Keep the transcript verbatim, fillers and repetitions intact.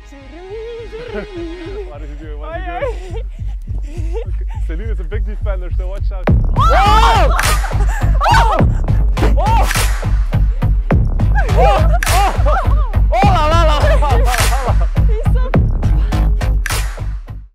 What is he doing? What is he doing? Okay. Celine is a big defender, so watch out. Oh! Oh!